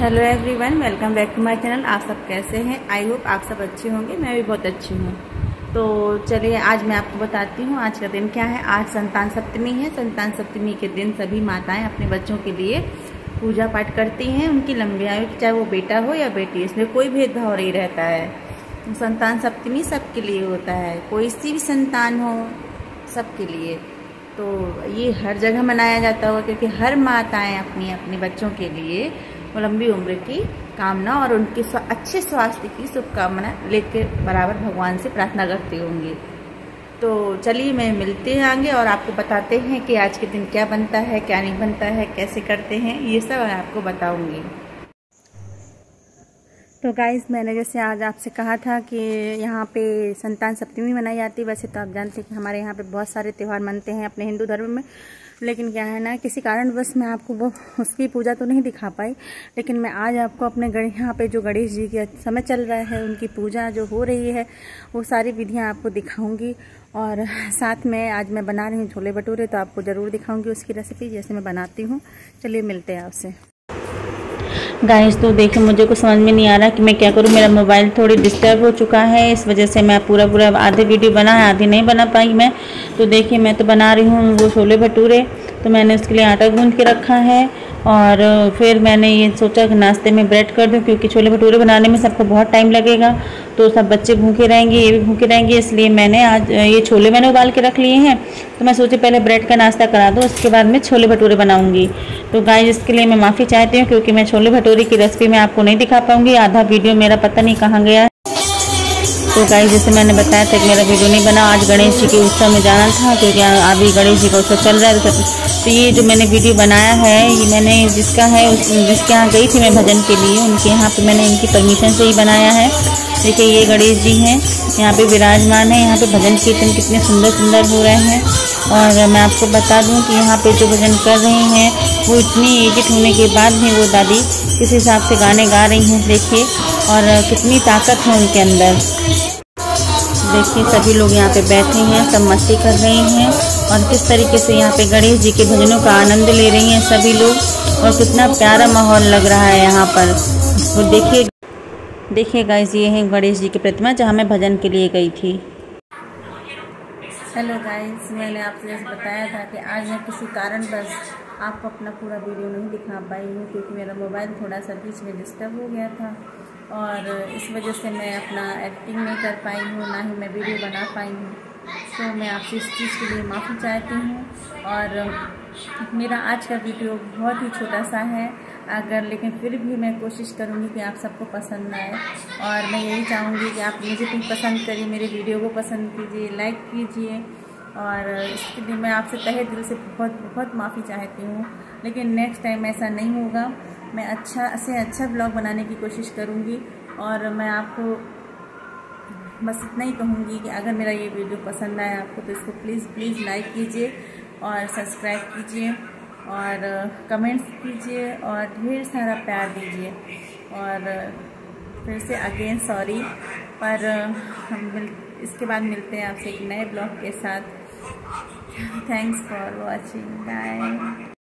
Hello everyone, welcome back to my channel. आप सब कैसे हैं? आई होप आप सब अच्छे होंगे। मैं भी बहुत अच्छी हूँ। तो चलिए आज मैं आपको बताती हूँ आज का दिन क्या है। आज संतान सप्तमी है। संतान सप्तमी के दिन सभी माताएं अपने बच्चों के लिए पूजा पाठ करती हैं, उनकी लंबी आयु, चाहे वो बेटा हो या बेटी, इसमें कोई भेदभाव नहीं रहता है। संतान सप्तमी सबके लिए होता है, कोई सी भी संतान हो सबके लिए। तो ये हर जगह मनाया जाता होगा क्योंकि हर माताएं अपनी अपने बच्चों के लिए लंबी उम्र की कामना और उनके अच्छे स्वास्थ्य की शुभकामना लेकर बराबर भगवान से प्रार्थना करती होंगी। तो चलिए मैं मिलते हैं आगे और आपको बताते हैं कि आज के दिन क्या बनता है, क्या नहीं बनता है, कैसे करते हैं, ये सब मैं आपको बताऊंगी। तो गाइस, मैंने जैसे आज आपसे कहा था कि यहाँ पे संतान सप्तमी मनाई जाती है। वैसे तो आप जानते हैं कि हमारे यहाँ पे बहुत सारे त्यौहार मनते हैं अपने हिंदू धर्म में, लेकिन क्या है ना, किसी कारणवश मैं आपको वो उसकी पूजा तो नहीं दिखा पाई। लेकिन मैं आज आपको अपने यहाँ पे जो गणेश जी के समय चल रहा है, उनकी पूजा जो हो रही है, वो सारी विधियाँ आपको दिखाऊंगी। और साथ में आज मैं बना रही हूँ छोले भटूरे, तो आपको ज़रूर दिखाऊंगी उसकी रेसिपी जैसे मैं बनाती हूँ। चलिए मिलते हैं आपसे। गाइस, तो देखिए मुझे कुछ समझ में नहीं आ रहा कि मैं क्या करूँ। मेरा मोबाइल थोड़ी डिस्टर्ब हो चुका है, इस वजह से मैं पूरा आधे वीडियो बना है, आधी नहीं बना पाई मैं। तो देखिए मैं तो बना रही हूँ वो छोले भटूरे। तो मैंने उसके लिए आटा गूंद के रखा है और फिर मैंने ये सोचा कि नाश्ते में ब्रेड कर दूं, क्योंकि छोले भटूरे बनाने में सबको बहुत टाइम लगेगा, तो सब बच्चे भूखे रहेंगे, ये भी भूखे रहेंगे। इसलिए मैंने आज ये छोले मैंने उबाल के रख लिए हैं। तो मैं सोची पहले ब्रेड का नाश्ता करा दूँ, उसके बाद मैं छोले भटूरे बनाऊंगी। तो गाइस, इसके लिए मैं माफ़ी चाहती हूँ क्योंकि मैं छोले भटूरे की रेसिपी मैं आपको नहीं दिखा पाऊँगी। आधा वीडियो मेरा पता नहीं कहाँ गया है। तो गाइस, जैसे मैंने बताया था कि मेरा वीडियो नहीं बना। आज गणेश जी के उत्सव में जाना था क्योंकि अभी गणेश जी का उत्सव चल रहा है। तो ये जो मैंने वीडियो बनाया है, ये मैंने जिसके यहाँ गई थी मैं भजन के लिए, उनके यहाँ पे मैंने इनकी परमिशन से ही बनाया है। देखिए ये गणेश जी हैं, यहाँ पे विराजमान है। यहाँ पे भजन कीर्तन कितने सुंदर सुंदर हो रहे हैं। और मैं आपको बता दूं कि यहाँ पे जो भजन कर रहे हैं वो इतनी एजिड होने के बाद भी वो दादी किस हिसाब से गाने गा रही हैं, देखिए, और कितनी ताकत है उनके अंदर। देखिए सभी लोग यहाँ पे बैठे हैं, सब मस्ती कर रहे हैं और किस तरीके से यहाँ पे गणेश जी के भजनों का आनंद ले रही हैं सभी लोग, और कितना प्यारा माहौल लग रहा है यहाँ पर। वो देखिए गाइस, ये है गणेश जी की प्रतिमा जहाँ मैं भजन के लिए गई थी। हेलो गाइस, मैंने आपसे जैसे बताया था कि आज मैं किसी कारणवश आपको अपना पूरा वीडियो नहीं दिखा पाई हूँ क्योंकि मेरा मोबाइल थोड़ा सा बीच में डिस्टर्ब हो गया था और इस वजह से मैं अपना एडिटिंग नहीं कर पाई हूँ, ना ही मैं वीडियो बना पाई हूँ। तो मैं आपसे इस चीज़ के लिए माफ़ी चाहती हूँ। और मेरा आज का वीडियो बहुत ही छोटा सा है, लेकिन फिर भी मैं कोशिश करूँगी कि आप सबको पसंद आए। और मैं यही चाहूँगी कि आप मुझे भी पसंद करिए, मेरे वीडियो को पसंद कीजिए, लाइक कीजिए। और इसके लिए मैं आपसे तहे दिल से बहुत माफ़ी चाहती हूँ। लेकिन नेक्स्ट टाइम ऐसा नहीं होगा। मैं अच्छा ब्लॉग बनाने की कोशिश करूँगी। और मैं आपको बस इतना ही कहूँगी कि अगर मेरा ये वीडियो पसंद आए आपको, तो इसको प्लीज़ लाइक कीजिए और सब्सक्राइब कीजिए और कमेंट्स कीजिए और ढेर सारा प्यार दीजिए। और फिर से अगेन सॉरी, पर हम इसके बाद मिलते हैं आपसे एक नए ब्लॉग के साथ। Thanks for watching, bye.